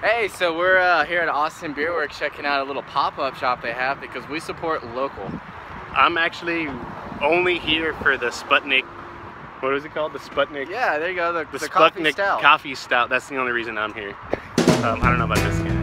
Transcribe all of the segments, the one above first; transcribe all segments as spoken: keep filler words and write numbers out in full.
Hey, so we're uh, here at Austin Beerworks checking out a little pop-up shop they have because we support local. I'm actually only here for the Sputnik. What is it called? The Sputnik? Yeah, there you go. The, The, the Sputnik coffee stout. coffee stout. That's the only reason I'm here. Um, I don't know about this guy.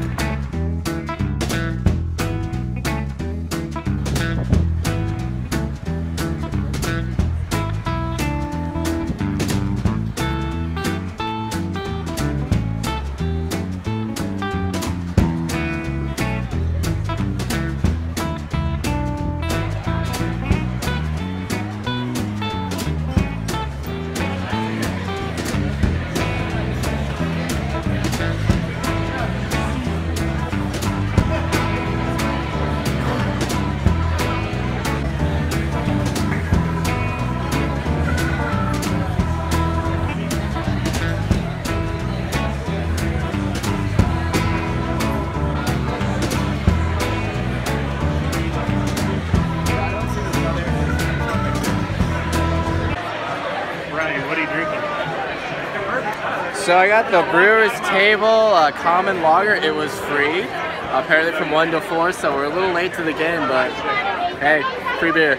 What are you drinking? So I got the Brewers Table uh, common lager. It was free, apparently from one to four, so we're a little late to the game, but hey, free beer.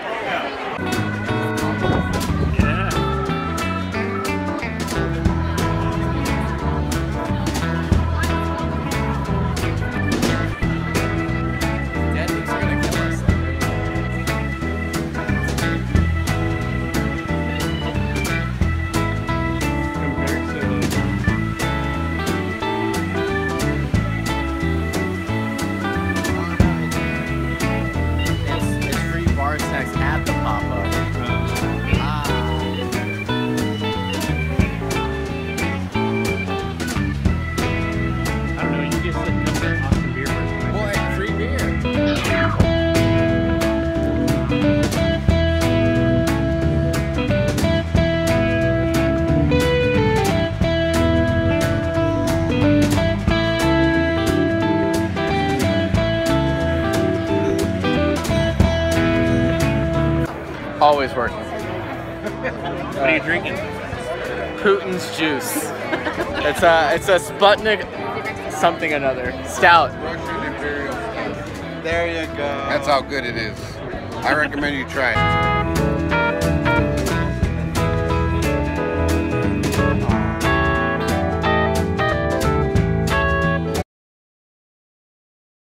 At the pop-up. Ah. I don't know, you just said no to Austin Beerworks. Boy, free beer. Always working. What are you drinking? Putin's juice. It's a it's a Sputnik something another stout. There you go. That's how good it is. I recommend you try it.